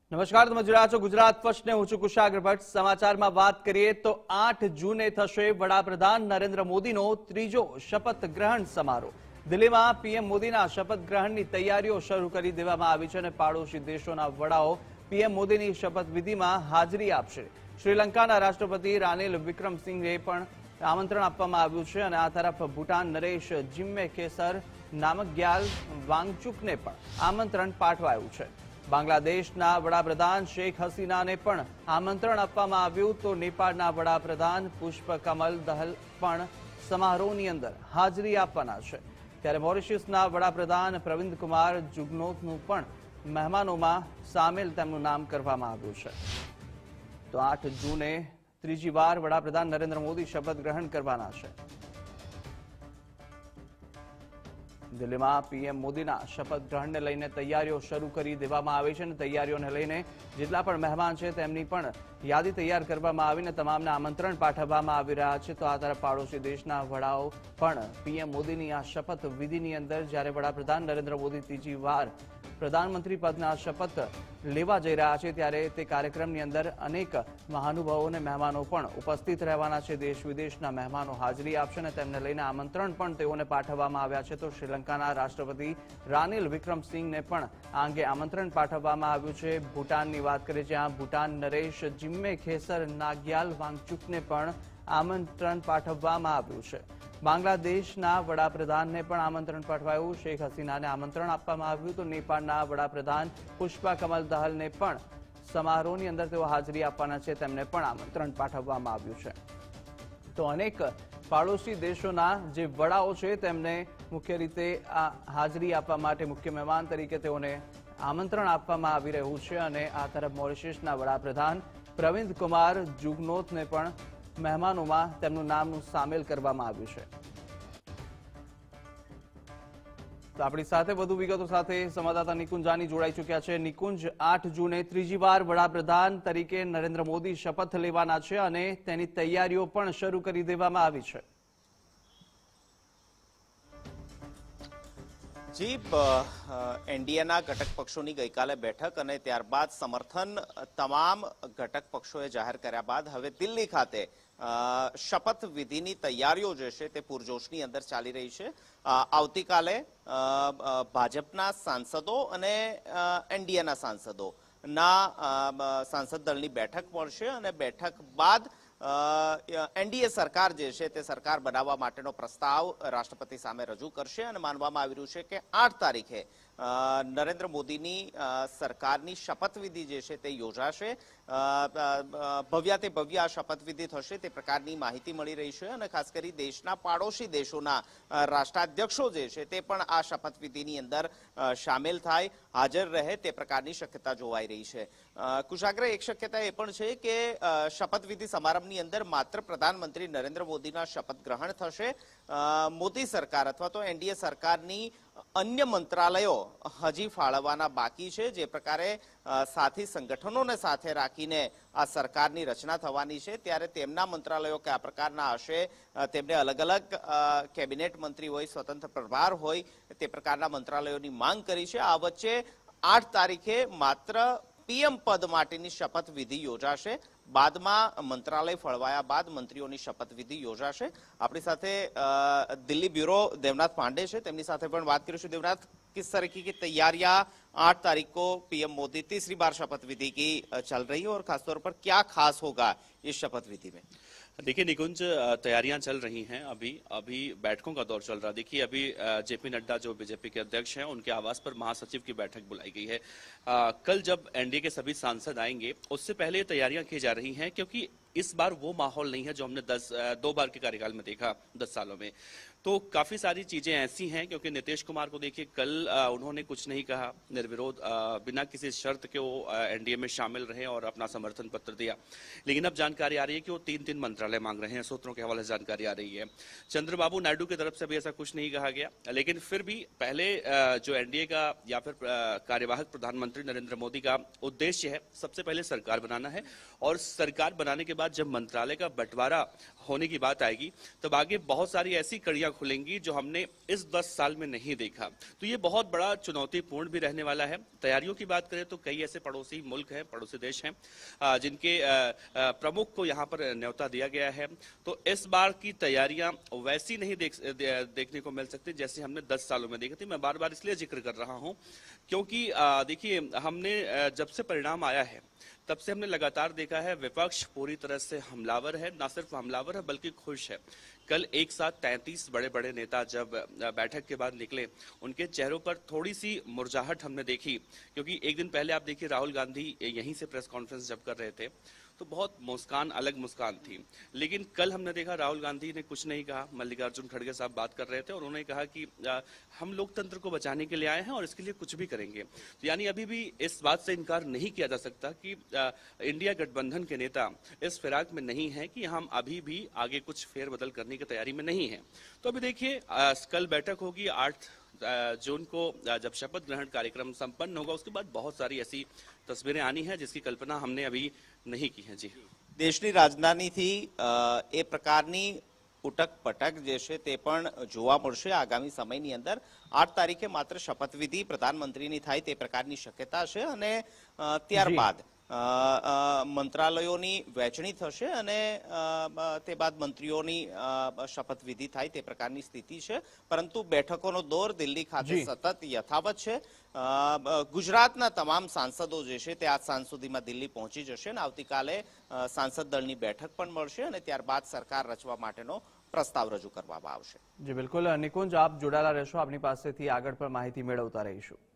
નમસ્કાર, તમે જોઈ રહ્યા છો ગુજરાત ફર્સ્ટને. હું છું કુશાગ્ર ભટ્ટ. સમાચારમાં વાત કરીએ તો 8 જૂને થશે વડાપ્રધાન નરેન્દ્ર મોદીનો ત્રીજો શપથ ગ્રહણ સમારોહ. દિલ્હીમાં પીએમ મોદીના શપથ ગ્રહણની તૈયારીઓ શરૂ કરી દેવામાં આવી છે અને પાડોશી દેશોના વડાઓ પીએમ મોદીની શપથવિધિમાં હાજરી આપશે. શ્રીલંકાના રાષ્ટ્રપતિ રાનિલ વિક્રમસિંઘે પણ આમંત્રણ આપવામાં આવ્યું છે અને આ તરફ ભૂટાન નરેશ જિમ્મેખેસર નામગ્યાલ વાંગચુકને પણ આમંત્રણ પાઠવાયું છે. બાંગ્લાદેશના વડાપ્રધાન શેખ હસીનાને પણ આમંત્રણ આપવામાં આવ્યું તો નેપાળના વડાપ્રધાન પુષ્પકમલ દહલ પણ સમારોહની અંદર હાજરી આપવાના છે. ત્યારે મોરિશિયસના વડાપ્રધાન પ્રવિંદ કુમાર જુગનોથનું પણ મહેમાનોમાં સામેલ તેમનું નામ કરવામાં આવ્યું છે. તો 8 જૂને ત્રીજી વાર વડાપ્રધાન નરેન્દ્ર મોદી શપથ ગ્રહણ કરવાના છે. દિલ્હીમાં પીએમ મોદીના શપથ ગ્રહણને લઈને તૈયારીઓ શરૂ કરી દેવામાં આવી છે અને તૈયારીઓને લઈને જેટલા પણ મહેમાન છે તેમની પણ યાદી તૈયાર કરવામાં આવીને તમામને આમંત્રણ પાઠવવામાં આવી રહ્યા છે. તો આ તરફ પાડોશી દેશના વડાઓ પણ પીએમ મોદીની આ શપથ વિધિની અંદર જ્યારે વડાપ્રધાન નરેન્દ્ર મોદી ત્રીજી વાર પ્રધાનમંત્રી પદના શપથ લેવા જઈ રહ્યા છે ત્યારે તે કાર્યક્રમની અંદર અનેક મહાનુભાવો અને મહેમાનો પણ ઉપસ્થિત રહેવાના છે. દેશ વિદેશના મહેમાનો હાજરી આપશે અને તેમને લઈને આમંત્રણ પણ તેઓને પાઠવવામાં આવ્યા છે. તો શ્રીલંકાના રાષ્ટ્રપતિ રાનિલ વિક્રમસિંઘને પણ આ અંગે આમંત્રણ પાઠવવામાં આવ્યું છે. ભૂટાનની વાત કરીએ જ્યાં ભૂટાન નરેશ જિમ્મેખેસર નાગ્યાલ વાંગચુકને પણ આમંત્રણ પાઠવવામાં આવ્યું છે. બાંગ્લાદેશના વડાપ્રધાનને પણ આમંત્રણ પાઠવાયું. શેખ હસીનાને આમંત્રણ આપવામાં આવ્યું તો નેપાળના વડાપ્રધાન પુષ્પકમલ દહલને પણ સમારોહની અંદર તેઓ હાજરી આપવાના છે. તેમને પણ આમંત્રણ પાઠવવામાં આવ્યું છે. તો અનેક પાડોશી દેશોના જે વડાઓ છે તેમને મુખ્ય રીતે આ હાજરી આપવા માટે મુખ્ય મહેમાન તરીકે તેઓને આમંત્રણ આપવામાં આવી રહ્યું છે અને આ તરફ મોરિશિયસના વડાપ્રધાન પ્રવિંદ કુમાર જુગનોથને પણ મહેમાનોમાં તેમનું નામ સામેલ કરવામાં આવ્યું છે. તો આપણી સાથે વધુ વિગતો સાથે સંવાદદાતા નિકુંજ જાની જોડાઈ ચૂક્યા છે. નિકુંજ, 8 જૂને ત્રીજી વાર વડાપ્રધાન તરીકે નરેન્દ્ર મોદી શપથ લેવાના છે અને તેની તૈયારીઓ પણ શરૂ કરી દેવામાં આવી છે. જી, એનડીએના ઘટક પક્ષોની ગઈકાલે બેઠક અને ત્યારબાદ સમર્થન તમામ ઘટક પક્ષોએ જાહેર કર્યા બાદ હવે દિલ્હી ખાતે શપથ વિધિની તૈયારીઓ જે છે તે પૂરજોશની અંદર ચાલી રહી છે. આવતીકાલે ભાજપના સાંસદો અને એનડીએના સાંસદોના સાંસદ દળની બેઠક મળશે અને બેઠક બાદ એનડીએ સરકાર જે છે તે સરકાર બનાવવા માટેનો પ્રસ્તાવ રાષ્ટ્રપતિ સામે રજૂ કરશે અને માનવામાં આવી રહ્યું છે કે 8 તારીખે નરેન્દ્ર મોદીની સરકારની શપથવિધિ જે છે તે યોજાશે. ભવ્યાતે ભવ્ય આ શપથવિધિ થશે તે પ્રકારની માહિતી મળી રહી છે અને ખાસ કરી દેશના પાડોશી દેશોના રાષ્ટ્રાધ્યક્ષો જે છે તે પણ આ શપથવિધિની અંદર સામેલ થાય, હાજર રહે તે પ્રકારની શક્યતા જોવાઈ રહી છે. કુશાગ્ર, એક શક્યતા એ પણ છે કે શપથવિધિ સમારંભની અંદર માત્ર પ્રધાનમંત્રી નરેન્દ્ર મોદીના શપથ ગ્રહણ થશે. મોદી સરકાર અથવા તો એનડીએ સરકારની અન્ય મંત્રાલયો હજી ફાળવવાના બાકી છે. જે પ્રકારે સાથી સંગઠનોને સાથે રાખીને આ સરકારની રચના થવાની છે ત્યારે તેમના મંત્રાલયો કયા પ્રકારના હશે, તેમને અલગ અલગ કેબિનેટ મંત્રી હોય, સ્વતંત્ર પ્રભાર હોય, તે પ્રકારના મંત્રાલયોની માંગ કરી છે. આ વચ્ચે 8 તારીખે માત્ર પીએમ પદ માટેની શપથવિધિ યોજાશે. બાદમાં મંત્રાલય ફળવાયા બાદ મંત્રીઓની શપથવિધિ યોજાશે. આપણી સાથે દિલ્હી બ્યુરો દેવનાથ પાંडे છે, તેમની સાથે પણ વાત કરીશું. देवनाथ, किस तरीके की तैयारियां 8 तारीख को पीएम मोदी तीसरी बार शपथ विधि की चल रही है और खासतौर पर क्या खास होगा इस शपथ विधि में? देखिए निकुंज, तैयारियां चल रही हैं. अभी बैठकों का दौर चल रहा है. देखिए अभी जेपी नड्डा जो बीजेपी के अध्यक्ष हैं उनके आवास पर महासचिव की बैठक बुलाई गई है. कल जब एनडीए के सभी सांसद आएंगे उससे पहले ये तैयारियां की जा रही हैं क्योंकि इस बार वो माहौल नहीं है जो हमने 2 बार के कार्यकाल में देखा 10 सालों में. तो काफी सारी चीजें ऐसी हैं क्योंकि नीतीश कुमार को देखिए कल उन्होंने कुछ नहीं कहा, निर्विरोध बिना किसी शर्त के वो एनडीए में शामिल रहे और अपना समर्थन पत्र दिया. लेकिन अब जानकारी आ रही है कि वो 3 मंत्रालय मांग रहे हैं. सूत्रों के हवाले से जानकारी आ रही है. चंद्रबाबू नायडू की तरफ से भी ऐसा कुछ नहीं कहा गया. लेकिन फिर भी पहले जो एनडीए का या फिर कार्यवाहक प्रधानमंत्री नरेंद्र मोदी का उद्देश्य है सबसे पहले सरकार बनाना है और सरकार बनाने के बाद जब मंत्रालय का बंटवारा होने की बात आएगी तब आगे बहुत सारी ऐसी कड़ियां नौकरियां खुलेंगी जो हमने इस 10 साल में नहीं देखा। तो ये बहुत बड़ा चुनौतीपूर्ण भी रहने वाला है। तैयारियों की बात करें तो कई ऐसे पड़ोसी मुल्क हैं, पड़ोसी देश हैं जिनके प्रमुख को यहाँ पर न्योता दिया गया है। तो इस बार की तैयारियां वैसी नहीं देखने को मिल सकती जैसे हमने 10 सालों में देखी थी। मैं बार बार इसलिए जिक्र कर रहा हूं क्योंकि देखिए हमने जब से परिणाम आया है तब से हमने लगातार देखा है विपक्ष पूरी तरह से हमलावर है, ना सिर्फ हमलावर है बल्कि खुश है। कल एक साथ 33 बड़े बड़े नेता जब बैठक के बाद निकले, उनके चेहरों पर थोड़ी सी मुरझाहट हमने देखी, क्योंकि एक दिन पहले आप देखिए राहुल गांधी यहीं से प्रेस कॉन्फ्रेंस जब कर रहे थे तो बहुत मुस्कान, अलग मुस्कान थी। लेकिन कल हमने देखा राहुल गांधी ने कुछ नहीं कहा। मल्लिकार्जुन खड़गे साहब बात कर रहे थे और उन्होंने कहा कि हम लोकतंत्र को बचाने के लिए आए हैं और इसके लिए कुछ भी करेंगे। तो यानी अभी भी इस बात से इनकार नहीं किया जा सकता कि इंडिया गठबंधन के नेता इस फिराक में नहीं है कि हम अभी भी आगे कुछ फेरबदल करने की तैयारी में नहीं है। तो अभी देखिए कल बैठक होगी 8 जून को, जब शपथ ग्रहण कार्यक्रम संपन्न होगा उसके बाद बहुत सारी ऐसी तस्वीरें आनी है जिसकी कल्पना हमने अभी नहीं की है। जी, દેશની રાજધાનીથી એ પ્રકારની ઉટક પટક જે છે તે પણ જોવા મળશે આગામી સમયની અંદર। 8 તારીખે માત્ર શપથવિધિ પ્રધાનમંત્રીની થાય તે પ્રકારની શક્યતા છે અને ત્યારબાદ મંત્રાલયોની વહેંચણી થશે અને તે બાદ મંત્રીઓની શપથવિધિ થાય તે પ્રકારની સ્થિતિ છે। પરંતુ બેઠકોનો દોર દિલ્હી ખાતે સતત યથાવત છે। ગુજરાતના તમામ સાંસદો જે છે તે આજ સાંજ સુધીમાં દિલ્હી પહોંચી જશે અને આવતીકાલે સાંસદ દળની બેઠક પણ મળશે અને ત્યારબાદ સરકાર રચવા માટેનો પ્રસ્તાવ રજૂ કરવામાં આવશે। જી બિલકુલ નિકુંજ, આપ જોડાયેલા રહેશો, આપની પાસેથી આગળ પર માહિતી મેળવતા રહીશું।